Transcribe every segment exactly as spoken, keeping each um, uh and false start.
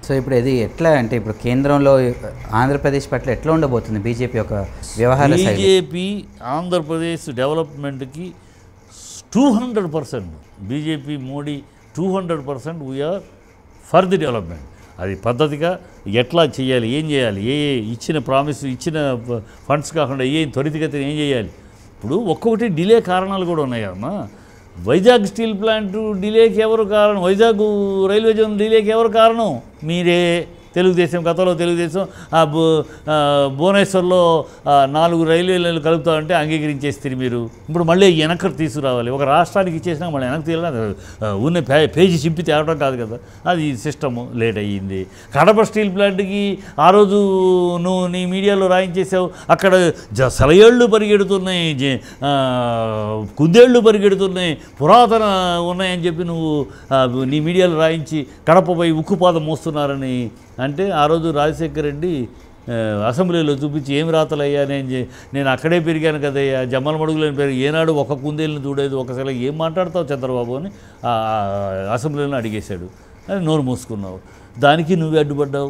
So ఇప్పుడు ఇది ఎట్లా అంటే ఇప్పుడు కేంద్రంలో ఆంధ్రప్రదేశ్ పట్ల ఎట్లా ఉండబోతుంది బీజేపీ యొక్క వ్యవహార శైలి? బీజేపీ ఆంధ్రప్రదేశ్ డెవలప్మెంట్కి two hundred percent BJP Modi two hundred percent we're for the development. అది పద్ధతిగా ఎట్లా చేయాలి, ఏం చేయాలి, ఏ ఇచ్చిన ప్రామిస్ ఇచ్చిన ఫండ్స్ కాకుండా ఏ త్వరితగతిన ఏం చేయాలి. ఇప్పుడు ఒక్కొక్కటి డిలే కారణాలు కూడా ఉన్నాయి కదమ్మా. వైజాగ్ స్టీల్ ప్లాంట్ డిలేకి ఎవరు కారణం? వైజాగ్ రైల్వే జోన్ డిలేకి ఎవరు కారణం? మీరే. తెలుగుదేశం గతంలో తెలుగుదేశం ఆ భు భువనేశ్వర్లో నాలుగు రైల్వే లైన్లు కలుపుతామంటే అంగీకరించేస్తారు మీరు. ఇప్పుడు మళ్ళీ వెనక్కి తీసుకురావాలి. ఒక రాష్ట్రానికి ఇచ్చేసినా మళ్ళీ వెనక్కి తీయాలి. ఉన్న పే పేజీ చింపి తేవడం కాదు కదా, అది సిస్టము లేట్ అయ్యింది. కడప స్టీల్ ప్లాంట్కి ఆ రోజు నువ్వు నీ మీడియాలో రాయించేసావు, అక్కడ జ సెలయేళ్ళు పరిగెడుతున్నాయి, కుందేళ్ళు పరిగెడుతున్నాయి, పురాతన ఉన్నాయని చెప్పి నువ్వు నీ మీడియాలో రాయించి కడపపై ఉక్కుపాదం మోస్తున్నారని అంటే ఆ రోజు రాజశేఖర రెడ్డి అసెంబ్లీలో చూపించి ఏం రాతలయ్యా, నేను నేను అక్కడే పెరిగాను కదయ్యా, జమ్మల మడుగులని పెరిగి ఏనాడు ఒక కుందేళ్ళని చూడేది, ఒకసారి ఏం మాట్లాడతావు చంద్రబాబు అని అసెంబ్లీలో అడిగేశాడు. అని నోరు మూసుకున్నావు. దానికి నువ్వే అడ్డుపడ్డావు.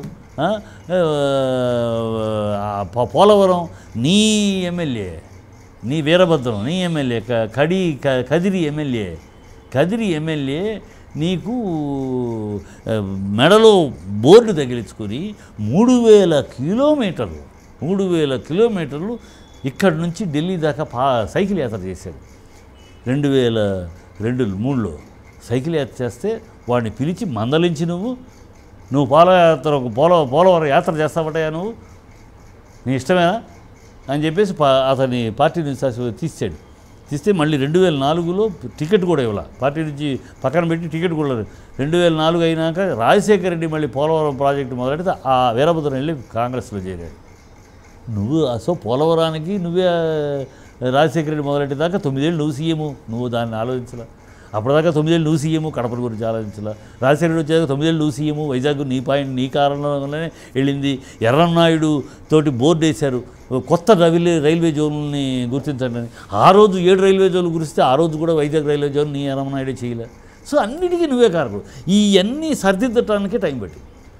పోలవరం నీ ఎమ్మెల్యే, నీ వీరభద్రం నీ ఎమ్మెల్యే, కడి కదిరి ఎమ్మెల్యే కదిరి ఎమ్మెల్యే నీకు మెడలో బోర్డు తగిలించుకొని మూడు వేల కిలోమీటర్లు మూడు వేల కిలోమీటర్లు ఇక్కడి నుంచి ఢిల్లీ దాకా పా సైకిల్ యాత్ర చేశాడు. రెండు వేల రెండు మూడులో సైకిల్ యాత్ర చేస్తే వాడిని పిలిచి మందలించి నువ్వు నువ్వు పాదయాత్ర పోల పోలవరం యాత్ర చేస్తావటయా, నువ్వు నీ ఇష్టమేనా అని చెప్పేసి పా అతని పార్టీ నుంచి తీసాడు. తీస్తే మళ్ళీ రెండు వేల నాలుగులో టికెట్ కూడా ఇవ్వాల, పార్టీ నుంచి పక్కన పెట్టి టికెట్ కూడా లేదు. రెండు వేల నాలుగు అయినాక రాజశేఖర రెడ్డి మళ్ళీ పోలవరం ప్రాజెక్టు మొదలెడితే ఆ వీరభద్రం వెళ్ళి కాంగ్రెస్లో చేరాడు. నువ్వు సో పోలవరానికి నువ్వే రాజశేఖర రెడ్డి మొదలెట్టేదాకా తొమ్మిదేళ్ళు నువ్వు సీఎము, నువ్వు దాన్ని ఆలోచించలా. అప్పటిదాకా తొమ్మిదేళ్ళు నువ్వు సీఎము, కడప గురించి ఆలోచించలా. రాజశేఖర రెడ్డి వచ్చాక తొమ్మిదేళ్ళు నువ్వు సీఎము, వైజాగ్ నీ పాయింట్ నీ కారణంగానే వెళ్ళింది. ఎర్రన్నాయుడు తోటి బోర్డు వేశారు, కొత్త రైల్వే రైల్వే జోన్లని గుర్తించండి అని. ఆ రోజు ఏడు రైల్వే జోన్లు గురిస్తే ఆ రోజు కూడా వైజాగ్ రైల్వే జోన్ నీ ఎర్రన్నాయుడే చేయలే. సో అన్నిటికీ నువ్వే కారణం. ఇవన్నీ సరిదిద్దటానికే టైం పట్టి,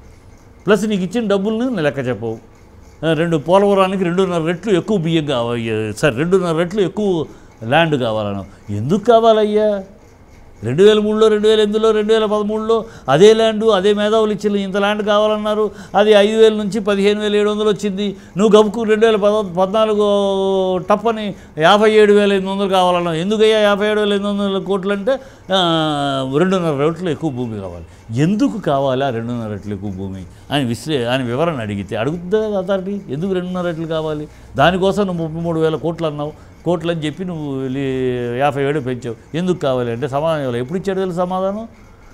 ప్లస్ నీకు ఇచ్చిన డబ్బులను లెక్క చెప్పవు. రెండు పోలవరానికి రెండున్నర రెట్లు ఎక్కువ బియ్యం కావాలి, సరే రెండున్నర రెట్లు ఎక్కువ ల్యాండ్ కావాలను. ఎందుకు కావాలయ్యా? రెండు వేల మూడులో రెండు వేల ఎనిమిదిలో రెండు వేల పదమూడులో అదే ల్యాండు అదే మేధావులు ఇచ్చిన ఇంత ల్యాండ్ కావాలన్నారు. అది ఐదు వేల నుంచి పదిహేను వేల ఏడు వందలు వచ్చింది. నువ్వు గబుకు రెండు వేల పద పద్నాలుగు టప్పని యాభై ఏడు వేల ఎనిమిది వందలు కావాలన్నావు. ఎందుకయ్యా యాభై ఏడు వేల ఎనిమిది వందల కోట్లు అంటే రెండున్నర రెట్లు ఎక్కువ భూమి కావాలి. ఎందుకు కావాలా రెండున్నర రెట్లు ఎక్కువ భూమి అని విశ్లే అని వివరణ అడిగితే అడుగుతుందా అథారిటీ? ఎందుకు రెండున్నర రెట్లు కావాలి? దానికోసం నువ్వు ముప్పై మూడు వేల కోట్లు అన్నావు, కోట్లు అని చెప్పి నువ్వు యాభై ఏడు పెంచావు. ఎందుకు కావాలి అంటే సమాధానం ఎప్పుడు ఇచ్చాడు తెలుసు సమాధానం?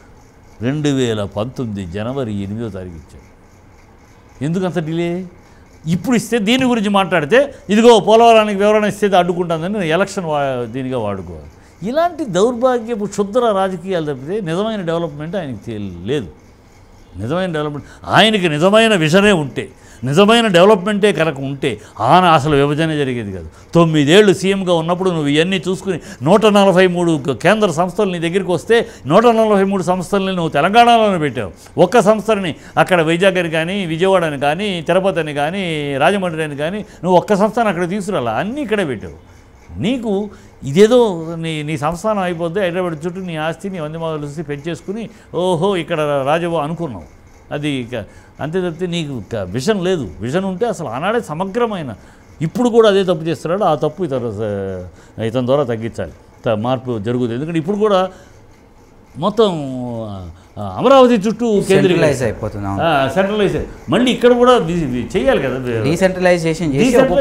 రెండు వేల పంతొమ్మిది జనవరి ఎనిమిదో తారీఖు ఇచ్చాడు. ఎందుకు అంత డిలే? ఇప్పుడు ఇస్తే దీని గురించి మాట్లాడితే ఇదిగో పోలవరానికి వివరణ ఇస్తే అడ్డుకుంటుందని ఎలక్షన్ వా దీనిగా వాడుకోవాలి. ఇలాంటి దౌర్భాగ్యపు క్షుద్ర రాజకీయాలు తప్పితే నిజమైన డెవలప్మెంట్ ఆయనకి లేదు. నిజమైన డెవలప్మెంట్ ఆయనకి నిజమైన విజనే ఉంటే, నిజమైన డెవలప్మెంటే కనుక ఉంటే ఆన అసలు విభజన జరిగేది కాదు. తొమ్మిదేళ్ళు సీఎంగా ఉన్నప్పుడు నువ్వు ఇవన్నీ చూసుకుని నూట నలభై మూడు కేంద్ర సంస్థలు నీ దగ్గరికి వస్తే నూట నలభై మూడు సంస్థలని నువ్వు తెలంగాణలోనే పెట్టావు. ఒక్క సంస్థని అక్కడ వైజాగ్ అని కానీ విజయవాడ అని కానీ తిరుపతి అని కానీ రాజమండ్రి అని కానీ నువ్వు ఒక్క సంస్థను అక్కడ తీసుకురాలా, అన్నీ ఇక్కడే పెట్టావు. నీకు ఇదేదో నీ నీ సంస్థానం అయిపోద్ది, హైదరాబాద్ చుట్టూ నీ ఆస్తి నీ వంద మొదలు చూసి పెంచేసుకుని ఓహో ఇక్కడ రాజవ్వ అనుకున్నావు. అది ఇక అంతే తప్పితే నీకు విజన్ లేదు. విజన్ ఉంటే అసలు ఆనాడే సమగ్రమైన, ఇప్పుడు కూడా అదే తప్పు చేస్తున్నాడు. ఆ తప్పు ఇతర ఇతని ద్వారా తగ్గించాలి, మార్పు జరుగుతుంది. ఎందుకంటే ఇప్పుడు కూడా మొత్తం అమరావతి చుట్టూ కేంద్రీకరైజ్ అయిపోతుంది, సెంట్రలైజ్. మళ్ళీ ఇక్కడ కూడా చేయాలి కదా, డీసెంట్రలైజేషన్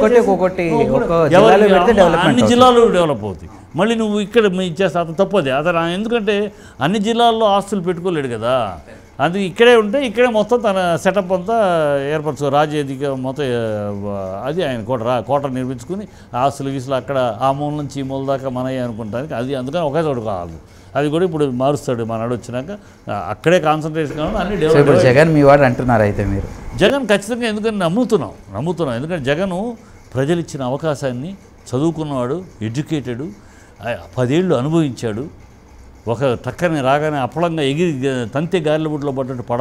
అన్ని జిల్లాలు డెవలప్ అవుతాయి. మళ్ళీ నువ్వు ఇక్కడ ఇచ్చేస్తా అతను తప్పది అతను, ఎందుకంటే అన్ని జిల్లాల్లో ఆస్తులు పెట్టుకోలేడు కదా. అందుకే ఇక్కడే ఉంటే ఇక్కడే మొత్తం తన సెటప్ అంతా ఏర్పరచు రాజేదిక మొత్తం అది ఆయన కోట రా కోట నిర్మించుకుని ఆస్తులు గీసులు అక్కడ ఆ మూల నుంచి ఈ మూల దాకా మనయ్య అనుకుంటానికి అది అందుకని ఒకే చోటు కావాలి. అది కూడా ఇప్పుడు మారుస్తాడు మనడు వచ్చినాక, అక్కడే కాన్సన్ట్రేషన్ కావాలి అన్ని డెవలప్. జగన్ మీ వాడు అంటున్నారు అయితే మీరు? జగన్ ఖచ్చితంగా ఎందుకని నమ్ముతున్నాం నమ్ముతున్నాం ఎందుకంటే జగను ప్రజలు ఇచ్చిన అవకాశాన్ని, చదువుకున్నవాడు, ఎడ్యుకేటెడు, పదేళ్ళు అనుభవించాడు. ఒక టక్కని రాగానే అప్పలంగా ఎగిరి తంతే గాలిబుడ్లో పడ్డట్టు పడలా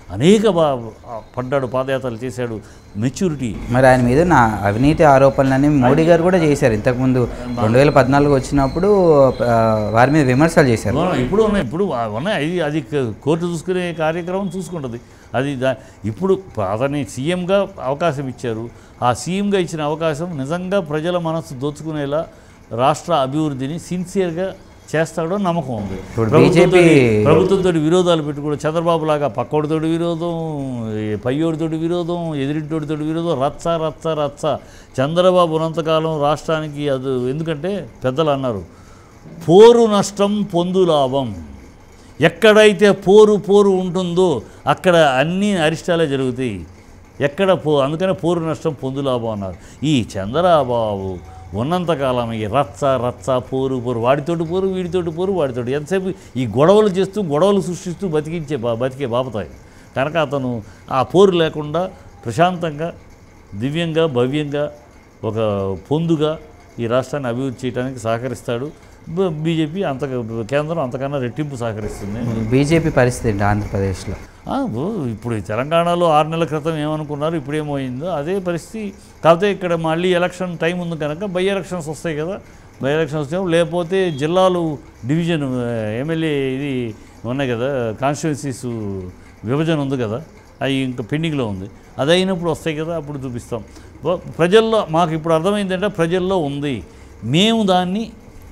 అనేక బా పడ్డాడు, పాదయాత్రలు చేశాడు, మెచ్యూరిటీ. మరి ఆయన మీద నా అవినీతి ఆరోపణలని మోడీ గారు కూడా చేశారు. ఇంతకుముందు రెండు వేల పద్నాలుగు వచ్చినప్పుడు వారి మీద విమర్శలు చేశారు. ఇప్పుడు ఉన్నాయి, ఇప్పుడు ఉన్నాయి. అది అది కోర్టు చూసుకునే కార్యక్రమం చూసుకుంటుంది. అది దా ఇప్పుడు అతన్ని సీఎంగా అవకాశం ఇచ్చారు. ఆ సీఎంగా ఇచ్చిన అవకాశం నిజంగా ప్రజల మనసు దోచుకునేలా రాష్ట్ర అభివృద్ధిని సిన్సియర్గా చేస్తాడో నమ్మకం ఉంది. బీజేపీ ప్రభుత్వంతో విరోధాలు పెట్టుకోవడం, చంద్రబాబు లాగా పక్కోడితోటి విరోధం, పయ్యోడితోటి విరోధం, ఎదిరింటోడితో విరోధం, రచ్చ రచ్చ రచ్చ. చంద్రబాబు ఉన్నంతకాలం రాష్ట్రానికి అది, ఎందుకంటే పెద్దలు అన్నారు పోరు నష్టం పొందు లాభం. ఎక్కడైతే పోరు పోరు ఉంటుందో అక్కడ అన్ని అరిష్టాలే జరుగుతాయి. ఎక్కడ పో అందుకనే పోరు నష్టం పొందు లాభం అన్నారు. ఈ చంద్రబాబు ఉన్నంతకాలం ఈ రచ్చ రచ్చ పోరు పోరు, వాడితోటి పోరు వీడితోటి పోరు వాడితోటి ఎంతసేపు ఈ గొడవలు చేస్తూ గొడవలు సృష్టిస్తూ బతికించే బా బతికే బాపతాయి. కనుక అతను ఆ పోరు లేకుండా ప్రశాంతంగా దివ్యంగా భవ్యంగా ఒక పొందుగా ఈ రాష్ట్రాన్ని అభివృద్ధి చేయడానికి సహకరిస్తాడు. బీజేపీ అంత కేంద్రం అంతకన్నా రెట్టింపు సహకరిస్తుంది. బీజేపీ పరిస్థితి ఏంటి ఆంధ్రప్రదేశ్లో? ఇప్పుడు తెలంగాణలో ఆరు నెలల క్రితం ఏమనుకున్నారు, ఇప్పుడు ఏమైందో అదే పరిస్థితి. కాకపోతే ఇక్కడ మళ్ళీ ఎలక్షన్ టైం ఉంది కనుక బై ఎలక్షన్స్ వస్తాయి కదా, బై ఎలక్షన్స్ వస్తాయి. లేకపోతే జిల్లాలు డివిజన్ ఎమ్మెల్యే ఇది ఉన్నాయి కదా, కాన్స్టిట్యున్సీస్ విభజన ఉంది కదా, అవి ఇంకా పెండింగ్లో ఉంది. అది అయినప్పుడు వస్తాయి కదా, అప్పుడు చూపిస్తాం. ప్రజల్లో మాకు ఇప్పుడు అర్థమైందంటే ప్రజల్లో ఉంది, మేము దాన్ని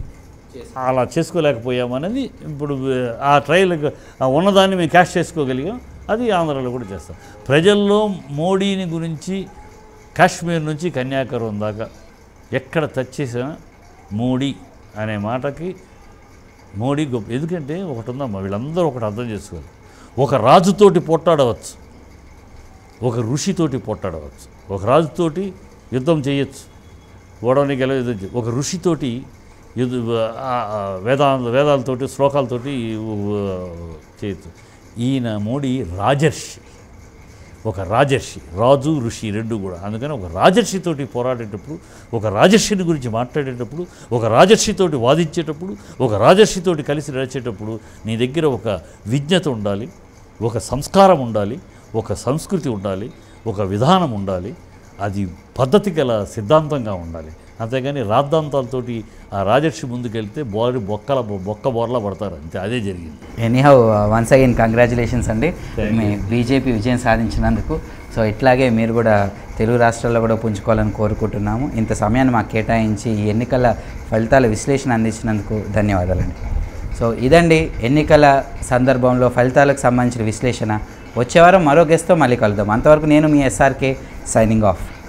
అలా చేసుకోలేకపోయామనేది ఇప్పుడు ఆ ట్రయల్ ఉన్నదాన్ని మేము క్యాష్ చేసుకోగలిగాం. అది ఆంధ్రాలో కూడా చేస్తాం. ప్రజల్లో మోడీని గురించి కాశ్మీర్ నుంచి కన్యాకుమారి దాకా ఎక్కడ టచ్ చేసినా మోడీ అనే మాటకి మోడీ గొప్ప. ఎందుకంటే ఒకటి ఉందమ్మా, వీళ్ళందరూ ఒకటి అర్థం చేసుకోవాలి. ఒక రాజుతోటి పోట్లాడవచ్చు, ఒక ఋషితోటి పోట్లాడవచ్చు. ఒక రాజుతోటి యుద్ధం చేయొచ్చు, ఓడవని గెలవ యుద్ధం చేయొచ్చు. ఒక ఋషితోటి యుద్ధ వేదాంత వేదాలతోటి శ్లోకాలతోటి చేయొచ్చు. ఈయన మోడీ రాజర్షి, ఒక రాజర్షి, రాజు ఋషి రెండు కూడా. అందుకని ఒక రాజర్షితోటి పోరాడేటప్పుడు, ఒక రాజర్షిని గురించి మాట్లాడేటప్పుడు, ఒక రాజర్షితోటి వాదించేటప్పుడు, ఒక రాజర్షితోటి కలిసి నడిచేటప్పుడు నీ దగ్గర ఒక విజ్ఞత ఉండాలి, ఒక సంస్కారం ఉండాలి, ఒక సంస్కృతి ఉండాలి, ఒక విధానం ఉండాలి. అది పద్ధతి గల సిద్ధాంతంగా ఉండాలి. అంతేగాని రాద్ధాంతాలతోటి ఆ రాజర్షి ముందుకెళ్తే బోరి బొక్కల బొక్క బోర్లా పడతారు, అంతే. అదే జరిగింది. ఎనీహౌ వన్స్ అగైన్ కంగ్రాచులేషన్స్ అండి మీ బీజేపీ విజయం సాధించినందుకు. సో ఇట్లాగే మీరు కూడా తెలుగు రాష్ట్రాల్లో కూడా పుంజుకోవాలని కోరుకుంటున్నాము. ఇంత సమయాన్ని మాకు కేటాయించి ఈ ఎన్నికల ఫలితాల విశ్లేషణ అందించినందుకు ధన్యవాదాలండి. సో ఇదండి ఎన్నికల సందర్భంలో ఫలితాలకు సంబంధించిన విశ్లేషణ. వచ్చే వారం మరో గెస్ట్తో మళ్ళీ కలుద్దాం. అంతవరకు నేను మీ ఎస్ఆర్కే సైనింగ్ ఆఫ్.